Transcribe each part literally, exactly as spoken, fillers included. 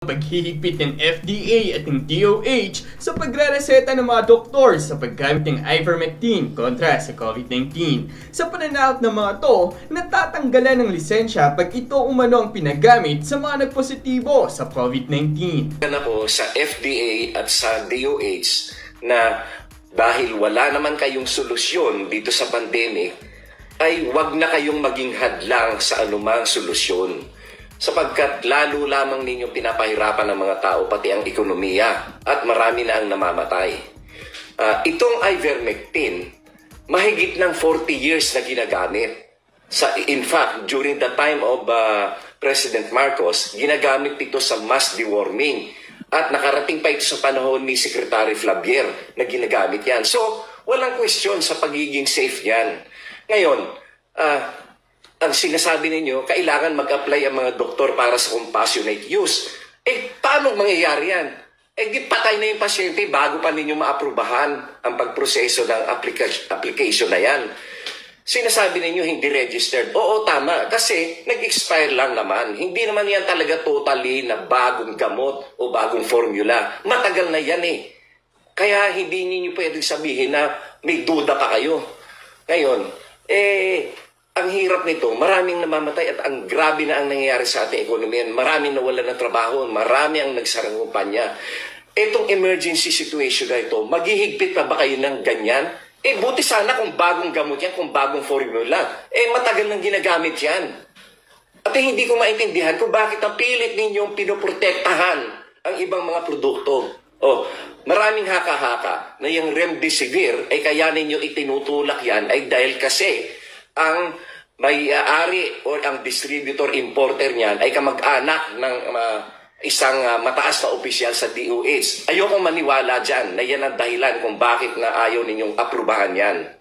Paghihigpit ng F D A at ng D O H sa pagre-reseta ng mga doktor sa paggamit ng ivermectin kontra sa COVID nineteen. Sa pananaw ng mga to, natatanggalan ng lisensya pag ito umano ang pinagamit sa mga nagpositibo sa COVID nineteen. Ako sa F D A at sa D O H na dahil wala naman kayong solusyon dito sa pandemic, ay wag na kayong maging hadlang sa anumang solusyon. Sapagkat lalo lamang ninyong pinapahirapan ng mga tao, pati ang ekonomiya, at marami na ang namamatay. Uh, itong ivermectin, mahigit ng forty years na ginagamit. Sa, in fact, during the time of uh, President Marcos, ginagamit ito sa mass deworming. At nakarating pa ito sa panahon ni Secretary Flavier na ginagamit yan. So, walang question sa pagiging safe yan. Ngayon, ah... Uh, ang sinasabi ninyo, kailangan mag-apply ang mga doktor para sa compassionate use. Eh, paano mangyayari yan? Eh, di patay na yung pasyente bago pa ninyo maaprubahan ang pagproseso ng application, application na yan. Sinasabi ninyo hindi registered. Oo, tama. Kasi nag-expire lang naman. Hindi naman yan talaga totally na bagong gamot o bagong formula. Matagal na yan eh. Kaya hindi ninyo pwedeng sabihin na may duda pa kayo. Ngayon, eh... ang hirap nito, maraming namamatay at ang grabe na ang nangyayari sa ating ekonomiya. Maraming nawalan ng trabaho, marami ang nagsarang kumpanya. Itong emergency situation na ito, maghihigpit pa ba kayo ng ganyan? Eh, buti sana kung bagong gamot yan, kung bagong formula. Eh, matagal nang ginagamit yan. At eh, hindi ko maintindihan kung bakit ang pilit ninyong pinoprotektahan ang ibang mga produkto. Oh, maraming haka-haka na yung remdesivir ay kaya ninyo itinutulak yan ay dahil kasi ang may-ari o ang distributor-importer niyan ay kamag-anak ng uh, isang uh, mataas na opisyal sa D O H. Ayokong maniwala dyan na yan ang dahilan kung bakit na ayaw ninyong aprubahan yan.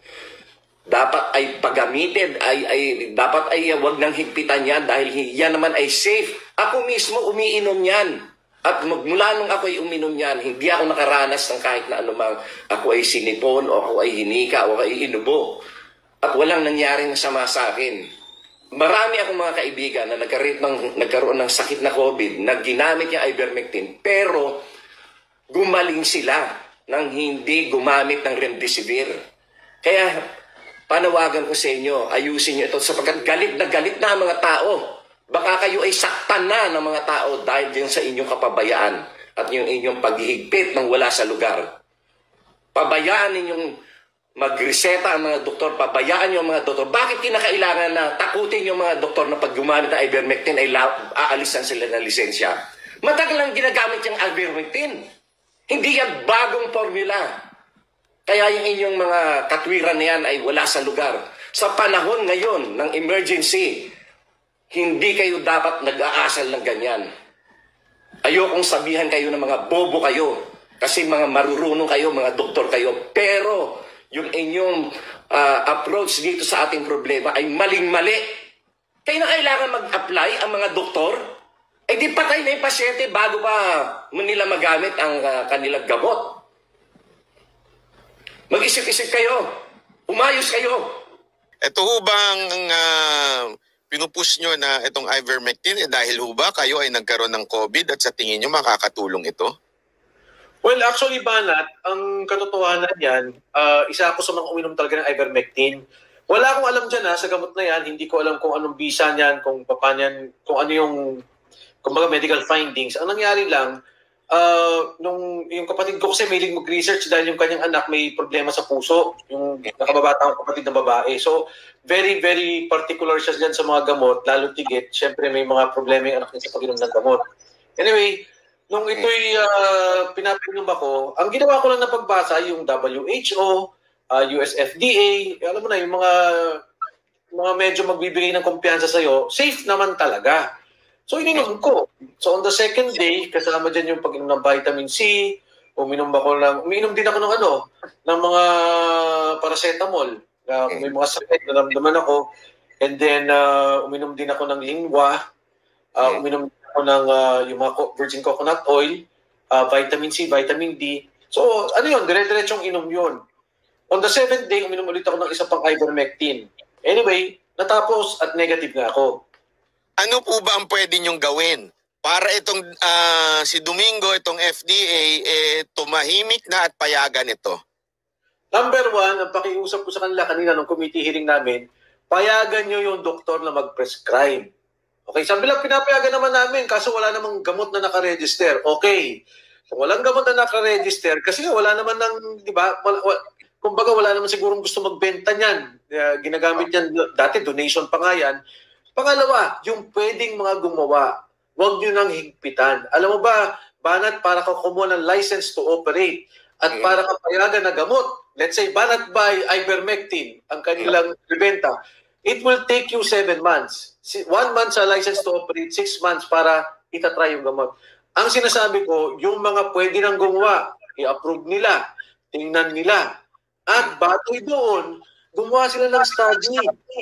Dapat ay pagamitin, ay, ay, dapat ay uh, wag nang higpitan yan dahil yan naman ay safe. Ako mismo umiinom yan. At magmula nung ako ay uminom yan, hindi ako nakaranas ng kahit na anumang ako ay sinipon o ako ay hinika o ako ay inubo. At walang nangyaring sama sa akin. Marami akong mga kaibigan na nagkaroon ng, nagkaroon ng sakit na COVID na ginamit yung ivermectin pero gumaling sila nang hindi gumamit ng remdesivir. Kaya panawagan ko sa inyo, ayusin nyo ito sapagkat galit na galit na ang mga tao. Baka kayo ay saktan na ng mga tao dahil din sa inyong kapabayaan at yung inyong paghihigpit ng wala sa lugar. Pabayaan ninyong magreseta ang mga doktor, pabayaan yung mga doktor. Bakit kinakailangan na takutin yung mga doktor na pag gumamit ng ivermectin ay aalisan sila ng lisensya? Matagal lang ginagamit yung ivermectin. Hindi yan bagong formula. Kaya yung inyong mga katwiran na yan ay wala sa lugar. Sa panahon ngayon ng emergency, hindi kayo dapat nag-aasal ng ganyan. Ayokong sabihan kayo ng mga bobo kayo kasi mga marurunong kayo, mga doktor kayo. Pero yung inyong uh, approach dito sa ating problema ay maling-mali. Kaya na kailangan mag-apply ang mga doktor. Eh di patay na yung pasyente bago pa nila magamit ang uh, kanilang gamot. Mag-isip-isip kayo. Umayos kayo. Ito ho bang uh, pinupush nyo na itong ivermectin eh, dahil ho ba kayo ay nagkaroon ng COVID at sa tingin nyo makakatulong ito? Well, actually, Banat, ang katotohanan yan, uh, isa ako sa mga uminom talaga ng ivermectin. Wala akong alam dyan ha, sa gamot na yan. Hindi ko alam kung anong bisa niyan, kung papanyan, kung ano yung kumbaga medical findings. Ang nangyari lang, uh, nung yung kapatid ko kasi may mag-research dahil yung kanyang anak may problema sa puso, yung nakababata ang kapatid na babae. So, very, very particular siya dyan sa mga gamot, lalo tigit. Siyempre, may mga problema yung anak niya sa pag-inom ng gamot. Anyway, nung ito'y uh, pinapinom ako, ang ginawa ko lang na pagbasa, yung W H O, uh, U S F D A, alam mo na, yung mga, mga medyo magbibigay ng kumpiyansa sa'yo, safe naman talaga. So, ininom ko. So, on the second day, kasama dyan yung pag-inom ng vitamin C, uminom ako ng, uminom din ako ng ano, ng mga paracetamol. Uh, may mga sakit na namdaman ako. And then, uh, uminom din ako ng lingwa. Uh, uminom ako ng uh, yung mga virgin coconut oil, uh, vitamin C, vitamin D. So, ano yun? Dire-diretsong inom yun. On the seventh day, uminom ulit ako ng isa pang ivermectin. Anyway, natapos at negative nga ako. Ano po ba ang pwede niyong gawin para itong ah, si Domingo, itong F D A, eh, tumahimik na at payagan ito? Number one, ang pakiusap ko sa kanila kanina nung committee hearing namin, payagan nyo yung doktor na mag-prescribe. Okay, sabi lang, pinapayagan naman namin, kaso wala namang gamot na nakaregister. Okay, kung walang gamot na nakaregister, kasi wala naman ng, di ba, wala, wala, kumbaga wala naman sigurong gusto magbenta niyan. Uh, ginagamit yan, dati donation pa nga yan. Pangalawa, yung pwedeng mga gumawa, huwag nyo nang higpitan. Alam mo ba, Banat, para ka kumuha ng license to operate at para ka payagan na gamot, let's say, Banat by ivermectin, ang kanilang ibenta, it will take you seven months. One month sa license to operate, six months para itatry yung gamot. Ang sinasabi ko, yung mga pwede nang gumawa, i-approve nila, tingnan nila, at batoy doon, gumawa sila ng study.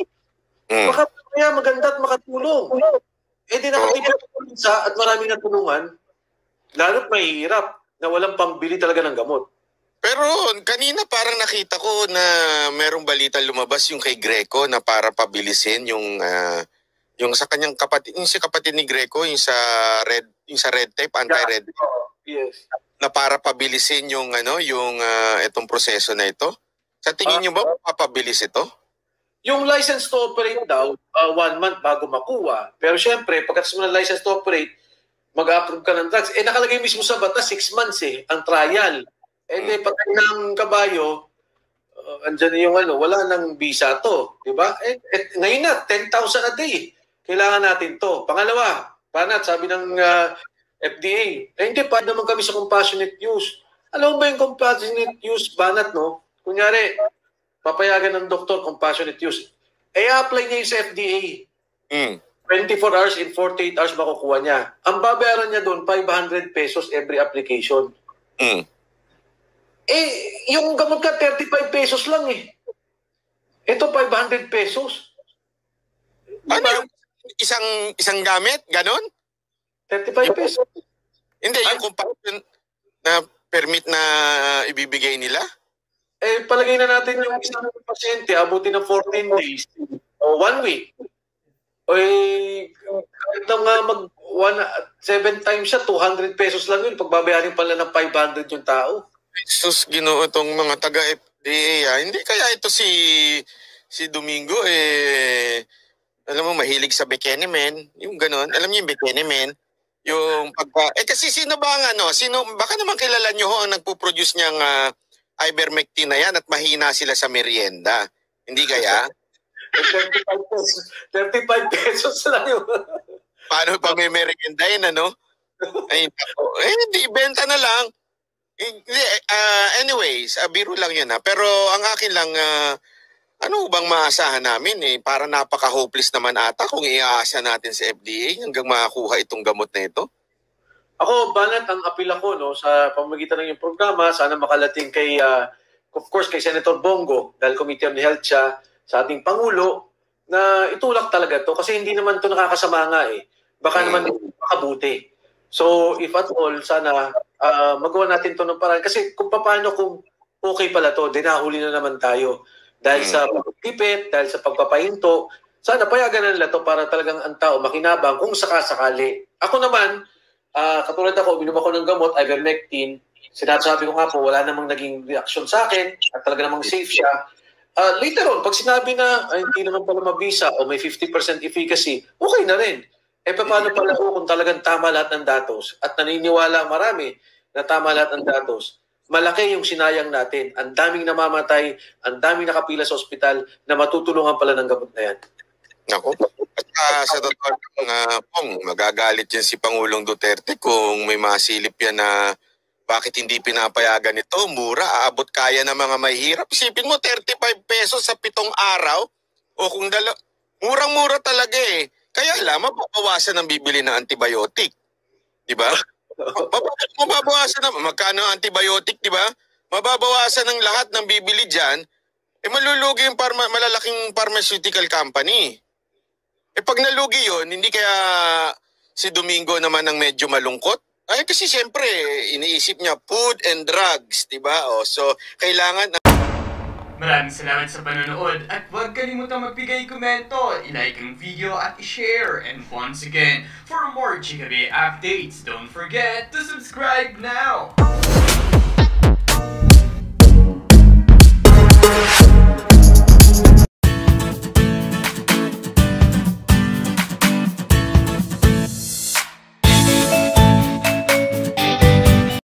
Baka kaya maganda at makatulong. Eh di nakakita sa at marami na tulungan, lalo't mahihirap na walang pambili talaga ng gamot. Pero kanina parang nakita ko na merong balita lumabas yung kay Greco na para pabilisin yung uh, yung sa kanyang kapatid, yung si kapatid ni Greco, yung sa red yung sa red tape, anti-red tape. Yes. Na para pabilisin yung ano, yung uh, itong proseso na ito. Sa tingin niyo ba mapapabilis ito? Yung license to operate daw, uh, one month bago makuha. Pero syempre, pagkatapos mo ng license to operate, mag-approve ka ng drugs. Eh, nakalagay mismo sa batas, six months eh, ang trial. Eh, hmm. di, patay ng kabayo, uh, andyan yung ano, wala nang visa to. Diba? Eh, eh, ngayon na, ten thousand a day. Kailangan natin to. Pangalawa, Banat, sabi ng uh, F D A, eh, hindi pa naman kami sa compassionate use. Alam mo ba yung compassionate use, Banat, no? Kunyari, papayagan ng doktor, compassionate use. Eh, apply niya yung sa F D A. Mm. twenty-four hours in forty-eight hours makukuha niya. Ang babayaran niya doon, five hundred pesos every application. Mm. Eh, yung gamot ka, thirty-five pesos lang eh. Ito, five hundred pesos. Ano yung isang, isang gamit? Ganon? thirty-five pesos. Hindi, yung compassion na permit na ibibigay nila? Eh, palagay na natin yung isang pasyente, abutin ng fourteen days o one week. O eh, kahit na nga mag one, seven times siya, two hundred pesos lang yun. Pagbabayarin pala ng five hundred yung tao. Jesus, Ginoo, itong mga taga-F D A, hindi kaya ito si si Domingo, eh, alam mo, mahilig sa Bekenemen, yung ganon. Alam niyo yung Bekenemen? Yung pagka, eh kasi sino ba ang ano, sino, baka naman kilala niyo ho ang nagpo-produce niyang uh, ivermectin na yan at mahina sila sa merienda. Hindi kaya? thirty-five pesos. thirty-five pesos lang yun. Paano pa may merienda yun, ano? Ay, eh, hindi, benta na lang. Uh, anyways, uh, biro lang yun ha. Pero ang akin lang, uh, ano bang maasahan namin eh? Para napaka-hopeless naman ata kung iaasa natin sa F D A hanggang makakuha itong gamot na ito. Ako, Banat, ang apil ako no, sa pamamagitan ng yung programa, sana makalating kay, uh, of course, kay Senator Bongo, dahil Committee on Health siya, sa ating Pangulo, na itulak talaga to kasi hindi naman to nakakasama nga eh. Baka hmm. naman makabuti. So, if at all, sana uh, magawa natin to ng paraan. Kasi kung paano kung okay pala to, dinahuli na naman tayo. Dahil hmm. sa pagpipit, dahil sa pagpapahinto, sana payagan na nila to para talagang ang tao makinabang kung sakasakali. Ako naman, Uh, katulad ako, uminom ako ng gamot, ivermectin. Sinasabi ko nga po, wala namang naging reaction sa akin at talaga namang safe siya. Uh, later on, pag sinabi na ay, hindi naman pala mabisa o may fifty percent efficacy, okay na rin. Eh paano pala po kung talagang tama lahat ng datos at naniniwala marami na tama lahat ng datos, malaki yung sinayang natin. Ang daming namamatay, ang daming nakapila sa ospital na matutulungan pala ng gamot na yan. Nako. At uh, sa totoo lang, uh, Pong, magagalit yan si Pangulong Duterte kung may masilip yan na bakit hindi pinapayagan ito. Mura, aabot kaya ng mga mahihirap. Isipin mo, thirty-five pesos sa pitong araw. O kung dala, murang-mura talaga eh. Kaya alam, mababawasan ang bibili ng antibiotic. Diba? Mababawasan na, magkano ang antibiotic, diba? Mababawasan ng lahat ng bibili dyan. Eh malulugi yung parma, malalaking pharmaceutical company. Eh pag nalugi yun, hindi kaya si Domingo naman ang medyo malungkot? Ay kasi siyempre, iniisip niya food and drugs, diba? O, so kailangan... Maraming salamat sa panonood at huwag kalimutang magbigay komento, i-like ang video at i-share. And once again, for more Chikabe updates, don't forget to subscribe now!